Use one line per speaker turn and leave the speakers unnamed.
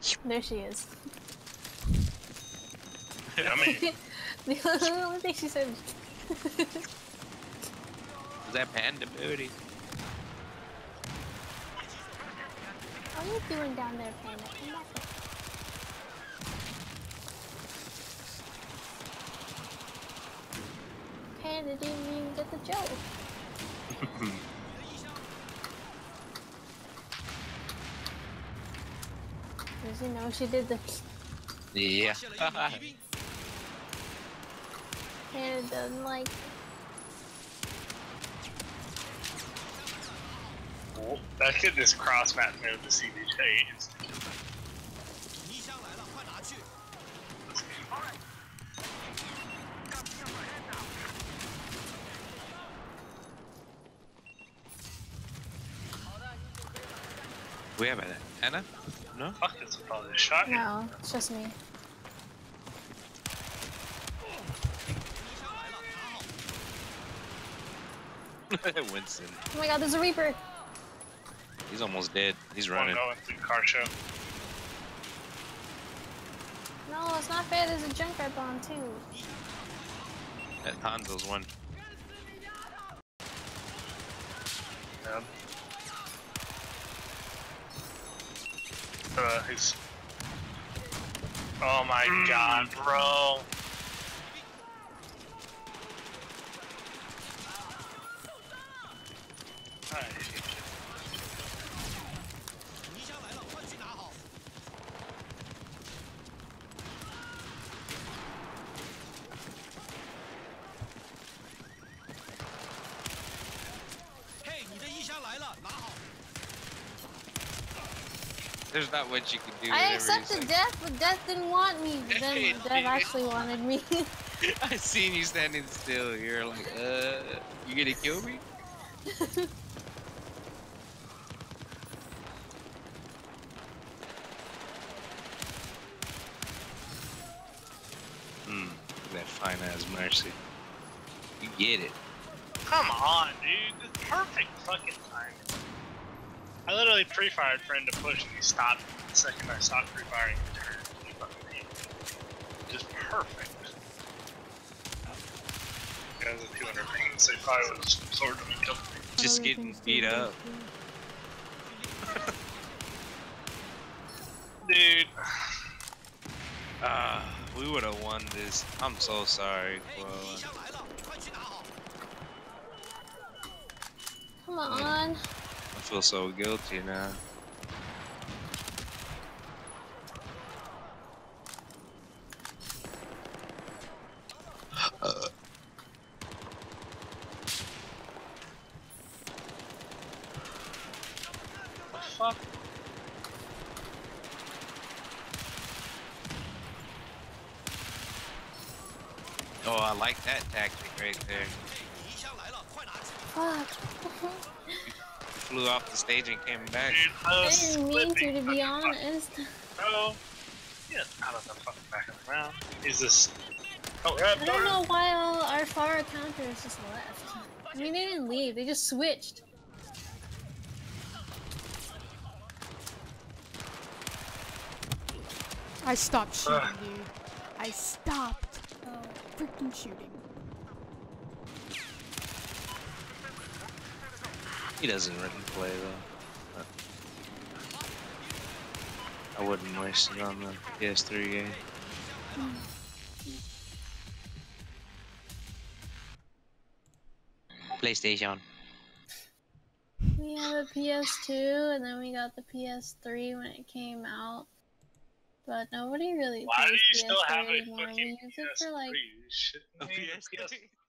There she is.
I mean,
The only thing she said.
Is that Panda Booty?
What are you doing down there, Panda? Come back here. Panda didn't even get the joke. Does he know she did the...
Yeah.
Panda doesn't like...
oh, that kid just cross-matched me with the CDJ instantly.
We have Anna? No?
Fuck, it's probably a shot.
No, it's just me.
Winston.
Oh my god, there's a Reaper!
He's almost dead. He's
One
running.
going through car show.
No, it's not fair, there's a Junkrat bomb too.
That Hanzo's one.
Yeah. He's... oh my god, bro. I hate you.
There's not much you can do.
I accepted death, but death didn't want me. But then
Hey,
death actually wanted me.
I seen you standing still. You're like, you gonna kill me? That fine ass Mercy. You get it.
Come on, dude. It's perfect fucking timing. I literally pre-fired for him to push and he stopped the second I stopped pre-firing and turned. He fucking hit me. Just perfect. He has a 200 ping, so he probably would have sword him and killed me.
Just getting beat up.
Dude.
We would have won this. I'm so sorry.
Come on.
I feel so guilty now.
The fuck?
Oh, I like that tactic right there.
Fuck.
Flew off the stage and came back.
Dude,
I didn't mean to be honest.
Bro. Yeah, out of the fucking back of the ground. He's just... oh, right,
I don't know why all our Pharah counters just left. I mean, they didn't leave, they just switched.
I stopped shooting, dude. I stopped freaking shooting.
He doesn't really play though. I wouldn't waste it on the PS3 game. PlayStation.
We have a PS2 and then we got the PS3 when it came out. But nobody really
why do
plays
you still
PS3
have a
anymore. We
fucking
use it for like...
PS3? You shouldn't
A
need a
PS3?